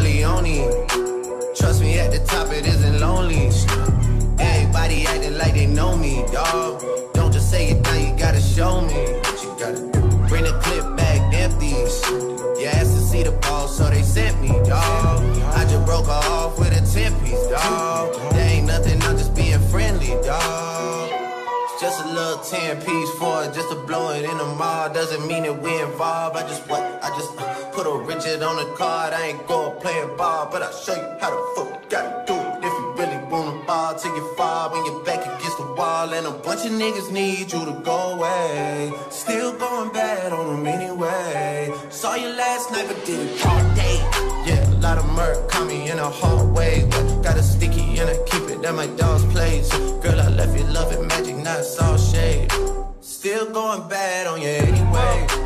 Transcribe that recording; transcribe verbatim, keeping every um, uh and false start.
Corleone. Trust me, at the top it isn't lonely. Everybody acting like they know me, dawg. Don't just say it now, you gotta show me what you gotta do. Bring the clip back empty. You asked to see the ball, so they sent me, dawg. I just broke her off with a ten piece, dawg. There ain't nothing, I'm just being friendly, dawg. Just a little ten piece for it, just to blow it in the mall. Doesn't mean that we involved. I just what? I just uh, put a Richard on the card. I ain't going playing ball, but I'll show you how the fuck you gotta do it. If you really wanna ball till you fall when you're back against the wall. And a bunch of niggas need you to go away. Still going bad on them anyway. Saw you last night, but did it all day. Yeah, a lot of murk caught me in a hallway. But got a sticky and I keep it at my dog's place. Girl, I left you loving magic, not all shade. Still going bad on you anyway.